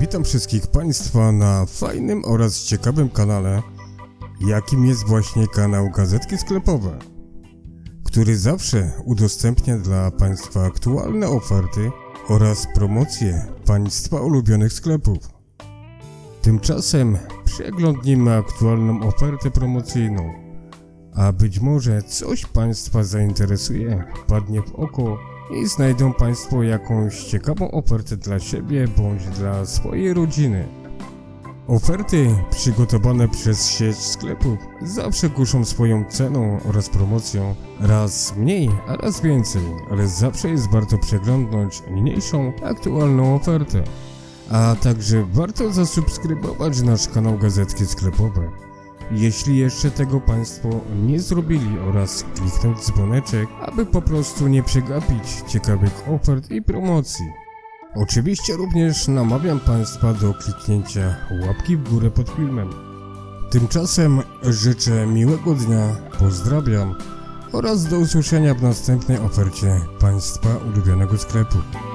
Witam wszystkich Państwa na fajnym oraz ciekawym kanale, jakim jest właśnie kanał Gazetki Sklepowe, który zawsze udostępnia dla Państwa aktualne oferty oraz promocje Państwa ulubionych sklepów. Tymczasem przeglądnijmy aktualną ofertę promocyjną, a być może coś Państwa zainteresuje, wpadnie w oko i znajdą Państwo jakąś ciekawą ofertę dla siebie bądź dla swojej rodziny. Oferty przygotowane przez sieć sklepów zawsze kuszą swoją ceną oraz promocją, raz mniej, a raz więcej, ale zawsze jest warto przeglądnąć niniejszą aktualną ofertę. A także warto zasubskrybować nasz kanał Gazetki Sklepowe, jeśli jeszcze tego Państwo nie zrobili, oraz kliknąć dzwoneczek, aby po prostu nie przegapić ciekawych ofert i promocji. Oczywiście również namawiam Państwa do kliknięcia łapki w górę pod filmem. Tymczasem życzę miłego dnia, pozdrawiam oraz do usłyszenia w następnej ofercie Państwa ulubionego sklepu.